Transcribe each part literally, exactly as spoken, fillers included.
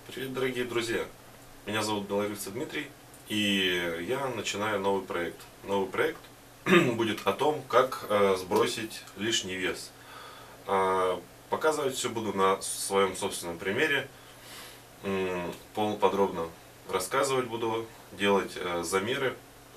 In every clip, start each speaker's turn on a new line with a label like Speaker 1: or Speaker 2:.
Speaker 1: Привет, дорогие друзья! Меня зовут Белорусов Дмитрий, и я начинаю новый проект. Новый проект будет о том, как э, сбросить лишний вес. Э, показывать все буду на своем собственном примере, э, полноподробно рассказывать буду, делать э, замеры.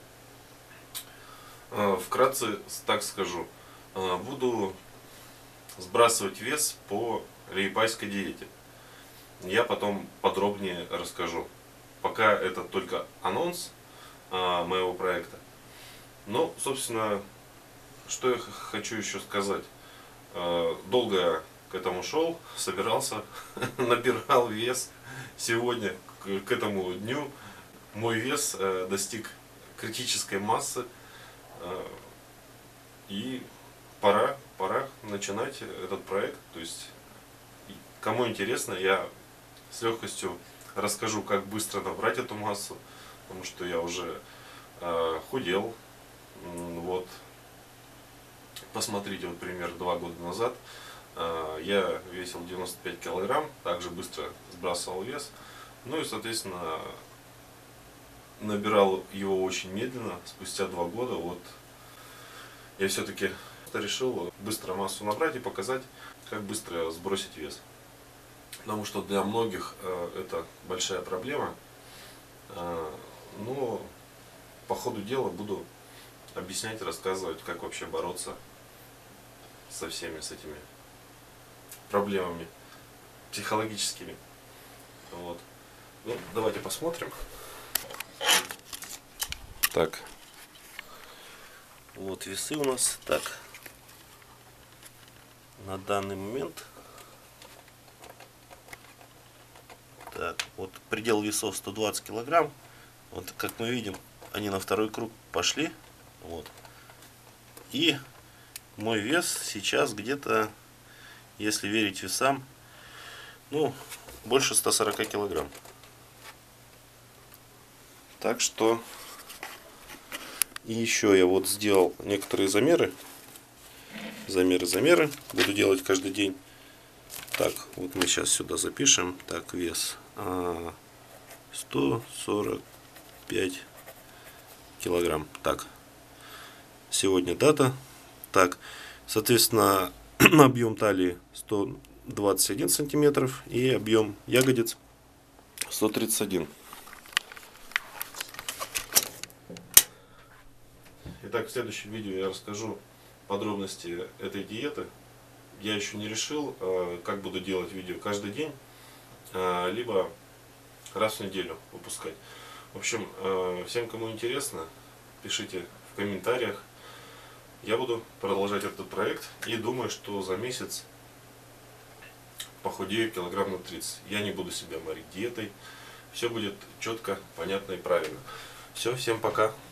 Speaker 1: Э, вкратце так скажу, э, буду сбрасывать вес по лейпайской диете. Я потом подробнее расскажу. Пока это только анонс а, моего проекта. Ну, собственно, что я хочу еще сказать. А, долго я к этому шел, собирался, набирал вес. Сегодня, к, к этому дню, мой вес а, достиг критической массы. А, и пора, пора начинать этот проект. То есть, кому интересно, я с легкостью расскажу, как быстро набрать эту массу, потому что я уже э, худел. Вот, посмотрите, вот пример два года назад э, я весил девяносто пять килограмм, также быстро сбрасывал вес. Ну и, соответственно, набирал его очень медленно. Спустя два года вот я все-таки решил быстро массу набрать и показать, как быстро сбросить вес. Потому что для многих э, это большая проблема. Э, но по ходу дела буду объяснять, рассказывать, как вообще бороться со всеми с этими проблемами психологическими. Вот. Ну, давайте посмотрим. Так. Вот весы у нас. Так. На данный момент. Так, вот предел весов сто двадцать килограмм. Вот, как мы видим, они на второй круг пошли. Вот. И мой вес сейчас где-то, если верить весам, ну, больше ста сорока килограмм. Так что, и еще я вот сделал некоторые замеры. Замеры, замеры. Буду делать каждый день. Так, вот мы сейчас сюда запишем. Так, вес сто сорок пять килограмм. Так, сегодня дата. Так, соответственно, объем талии сто двадцать один сантиметров и объем ягодиц сто тридцать один. Итак, в следующем видео я расскажу подробности этой диеты. Я еще не решил, как буду делать видео каждый день, либо раз в неделю выпускать. В общем, всем, кому интересно, пишите в комментариях. Я буду продолжать этот проект и думаю, что за месяц похудею килограмм на тридцать. Я не буду себя морить диетой. Все будет четко, понятно и правильно. Все, всем пока.